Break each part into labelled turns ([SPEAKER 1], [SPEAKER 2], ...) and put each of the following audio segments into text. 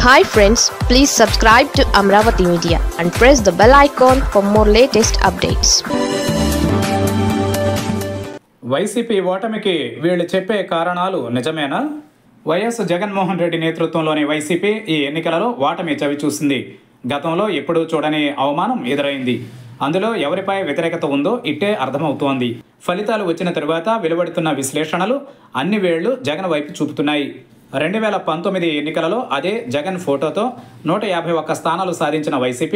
[SPEAKER 1] Hi friends, please subscribe to Amravati Media and press the bell icon for more latest updates.
[SPEAKER 2] YCP ఓటమికి వీళ్ళు చెప్పే కారణాలు నిజమేనా? YS Jaganmohan Reddy నేతృత్వంలోని వైసీపీ ఈ ఎన్నికలలో ఓటమి చవిచూసింది. గతంలో ఎప్పుడూ చూడని అవమానం ఎదురైంది. అందులో ఎవరిపై వ్యతిరేకత ఉందో ఇట్టే అర్థమవుతోంది. ఫలితాలు వచ్చిన తరువాత వెలువడుతున్న విశ్లేషణలు అన్ని వేళ్లు జగన్ వైపు చూపుతున్నాయి. 2019 ఎన్నికలలో అదే జగన్ ఫోటోతో 151 స్థానాలు సాధించిన వైసీపీ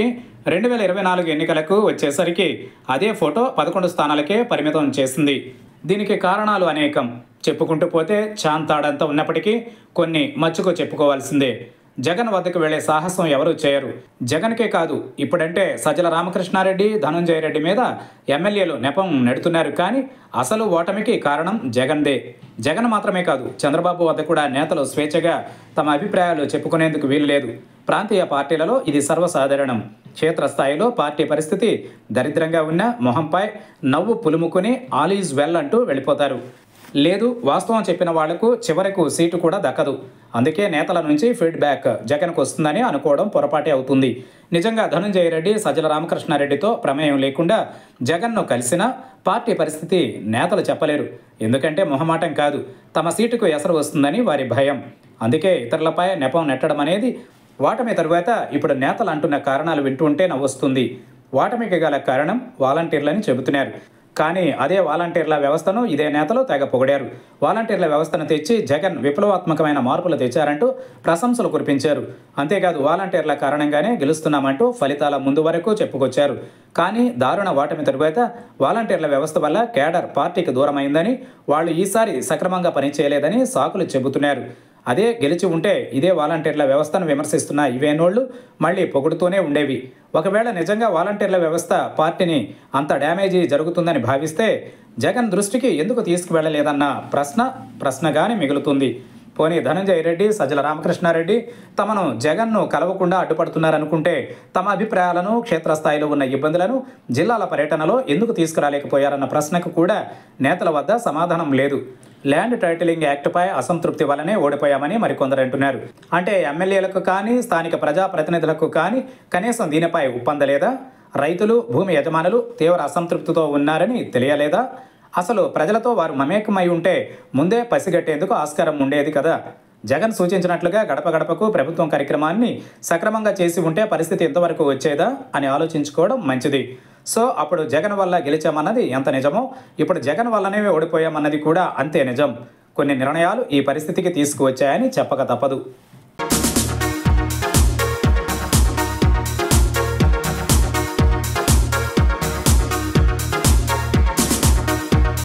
[SPEAKER 2] 2024 ఎన్నికలకు వచ్చేసరికి అదే ఫోటో 11 స్థానాలకే పరిమితం చేసింది. దీనికి కారణాలు అనేకం. చెప్పుకుంటూ పోతే చాంతాడంతా ఉన్నప్పటికీ కొన్ని మచ్చుకు చెప్పుకోవాల్సిందే. జగన్ వద్దకు వెళ్లే సాహసం ఎవరూ చేయరు. జగన్కే కాదు, ఇప్పుడంటే సజ్జల రామకృష్ణారెడ్డి, ధనంజయ రెడ్డి మీద ఎమ్మెల్యేలు నెపం నెడుతున్నారు. కానీ అసలు ఓటమికి కారణం జగన్దే. జగన్ మాత్రమే కాదు, చంద్రబాబు వద్ద కూడా నేతలు స్వేచ్ఛగా తమ అభిప్రాయాలు చెప్పుకునేందుకు వీలు లేదు. ప్రాంతీయ పార్టీలలో ఇది సర్వసాధారణం. క్షేత్రస్థాయిలో పార్టీ పరిస్థితి దరిద్రంగా ఉన్న మొహంపై నవ్వు పులుముకుని ఆల్ ఈజ్ వెల్ అంటూ వెళ్ళిపోతారు. లేదు, వాస్తవం చెప్పిన వాళ్లకు చివరకు సీటు కూడా దక్కదు. అందుకే నేతల నుంచి ఫీడ్బ్యాక్ జగన్కు వస్తుందని అనుకోవడం పొరపాటే అవుతుంది. నిజంగా ధనంజయ రెడ్డి, సజ్జల రామకృష్ణారెడ్డితో ప్రమేయం లేకుండా జగన్ను కలిసినా పార్టీ పరిస్థితి నేతలు చెప్పలేరు. ఎందుకంటే మొహమాటం కాదు, తమ సీటుకు ఎసరు వస్తుందని వారి భయం. అందుకే ఇతరులపై నెపం నెట్టడం అనేది ఓటమి తరువాత ఇప్పుడు నేతలు అంటున్న కారణాలు వింటుంటే నవ్వొస్తుంది. ఓటమికి గల కారణం వాలంటీర్లని చెబుతున్నారు. కానీ అదే వాలంటీర్ల వ్యవస్థను ఇదే నేతలు తెగ పొగిడారు. వాలంటీర్ల వ్యవస్థను తెచ్చి జగన్ విప్లవాత్మకమైన మార్పులు తెచ్చారంటూ ప్రశంసలు కురిపించారు. అంతేకాదు వాలంటీర్ల కారణంగానే గెలుస్తున్నామంటూ ఫలితాల ముందు వరకు చెప్పుకొచ్చారు. కానీ దారుణ ఓటమి తరువాత వాలంటీర్ల వ్యవస్థ వల్ల కేడర్ పార్టీకి దూరమైందని, వాళ్ళు ఈసారి సక్రమంగా పనిచేయలేదని సాకులు చెబుతున్నారు. అదే గెలిచి ఉంటే ఇదే వాలంటీర్ల వ్యవస్థను విమర్శిస్తున్న ఇవేనోళ్లు మళ్ళీ పొగుడుతూనే ఉండేవి. ఒకవేళ నిజంగా వాలంటీర్ల వ్యవస్థ పార్టీని అంత డ్యామేజీ జరుగుతుందని భావిస్తే జగన్ దృష్టికి ఎందుకు తీసుకువెళ్లలేదన్న ప్రశ్నగానే మిగులుతుంది. పోనీ ధనంజయ రెడ్డి, సజ్జల రామకృష్ణారెడ్డి తమను జగన్ను కలవకుండా అడ్డుపడుతున్నారనుకుంటే తమ అభిప్రాయాలను, క్షేత్రస్థాయిలో ఉన్న ఇబ్బందులను జిల్లాల పర్యటనలో ఎందుకు తీసుకురాలేకపోయారన్న ప్రశ్నకు కూడా నేతల వద్ద సమాధానం లేదు. ల్యాండ్ టైటిలింగ్ యాక్ట్పై అసంతృప్తి వల్లనే ఓడిపోయామని మరికొందరు అంటున్నారు. అంటే ఎమ్మెల్యేలకు కానీ, స్థానిక ప్రజాప్రతినిధులకు కానీ కనీసం దీనిపై ఒప్పందలేదా? రైతులు, భూమి యజమానులు తీవ్ర అసంతృప్తితో ఉన్నారని తెలియలేదా? అసలు ప్రజలతో వారు మమేకమై ఉంటే ముందే పసిగట్టేందుకు ఆస్కారం ఉండేది కదా. జగన్ సూచించినట్లుగా గడప గడపకు ప్రభుత్వం కార్యక్రమాన్ని సక్రమంగా చేసి ఉంటే పరిస్థితి ఎంతవరకు వచ్చేదా అని ఆలోచించుకోవడం మంచిది. సో అప్పుడు జగన్ వల్ల గెలిచామన్నది ఎంత నిజమో ఇప్పుడు జగన్ వల్లనే ఓడిపోయామన్నది కూడా అంతే నిజం. కొన్ని నిర్ణయాలు ఈ పరిస్థితికి తీసుకువచ్చాయని చెప్పక తప్పదు.